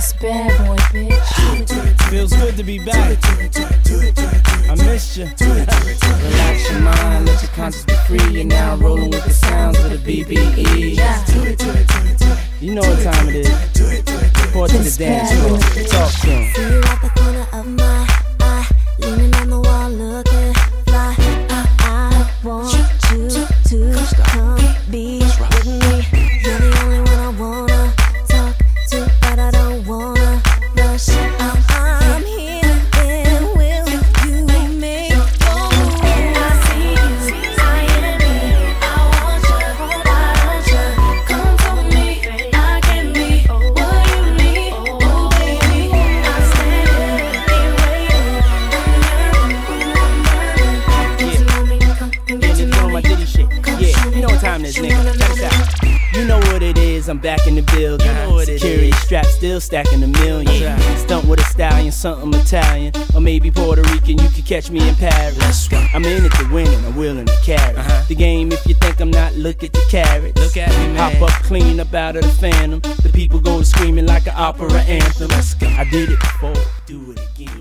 It's bad boy, bitch. Feels good to be back. I missed you. Relax your mind, let your conscience be free. You're now rolling with the sounds of the BBE. You know what time it is. Report to the dance floor. Talk to him. See you at the corner of my eye, leaning on the wall, looking fly. I want you to come be with me. You're the only one I wanna talk to, but I don't wanna rush. I'm here, and will you make move? I see you, I hear me. I want you, why don't you come for me? I can be what you need, oh baby. I stand here waiting. Yeah, you know my ditty shit. Yeah, you know what time it is, nigga. Check this out. You know what it is, I'm back in the building. You know what it Security is. Strap still stacking a million. Stunt with a stallion, something Italian. Or maybe Puerto Rican, you could catch me in Paris. I'm in it to win and I'm willing to carry the game. If you think I'm not, look at the carrots. Look at me, man. Hop up clean up out of the phantom. The people go screaming like an opera anthem. I did it before, do it again.